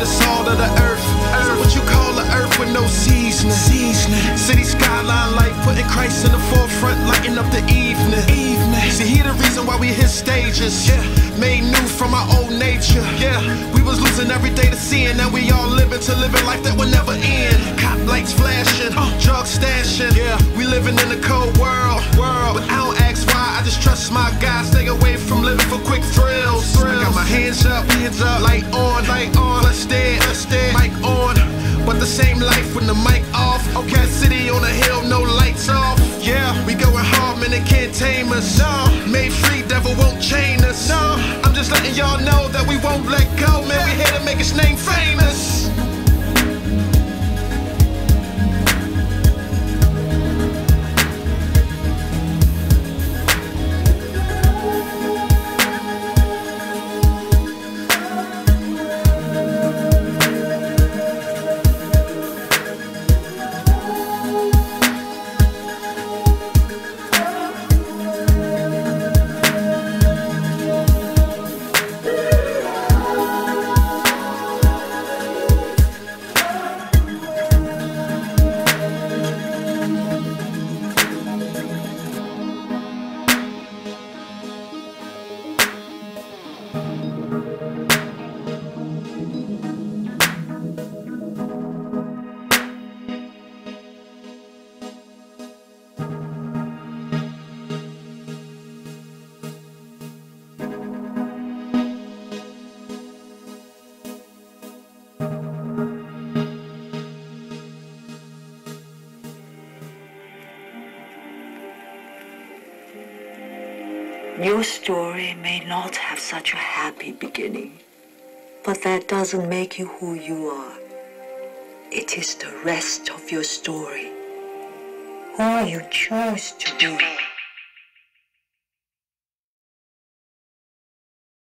the salt of the earth. So what you call the earth with no seasoning? City skyline life, putting Christ in the forefront, lighting up the evening. See, he the reason why we hit stages. Made new from our old nature. We was losing every day to seeing, and we all living to living life that will never end. Cop lights flashing, drugs stashing. We living in a cold world, but I don't ask why. I just trust my God. Stay away from living for quick thrills. I got my hands up, light on, let's stay, mic on. But the same life when the mic off. Okay, city on a hill, no lights off. We going hard, man, they can't tame us. Made free, devil won't chain us. I'm just letting y'all know that we won't let go, man. We here to make his name famous. Your story may not have such a happy beginning, but that doesn't make you who you are. It is the rest of your story, who you choose to be.